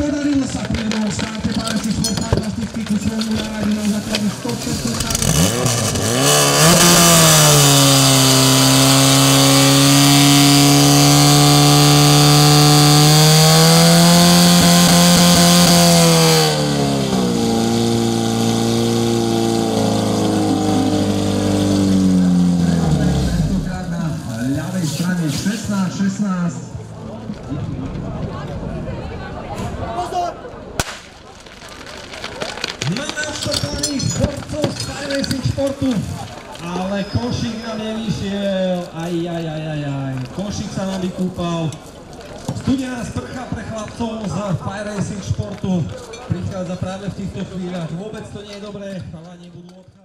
podarilo sa pri jednom štáte Páreci Šport fantastický ku svojmu náraďu na základe 100%. Strane 16-16. Máme odštartovaných borcov z Fire Racing Športu, ale košík nám nevyšiel. Košík sa nám vykúpal. Studená sprcha pre chlapcov z Fire Racing Športu prichádza práve v týchto chvíľach. Vôbec to nie je dobré, ale nebudú odchádzať.